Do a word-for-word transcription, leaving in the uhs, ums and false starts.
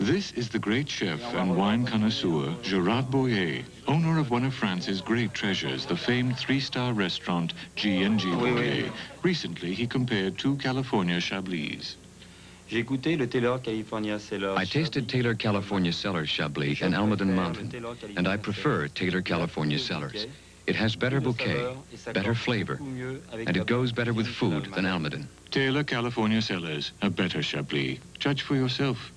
This is the great chef and wine connoisseur, Gerard Boyer, owner of one of France's great treasures, the famed three-star restaurant G and G Boyer. Recently, he compared two California Chablis. I tasted Taylor California Cellars Chablis in Almaden Mountain, and I prefer Taylor California Cellars. It has better bouquet, better flavor, and it goes better with food than Almaden. Taylor California Cellars, a better Chablis. Judge for yourself.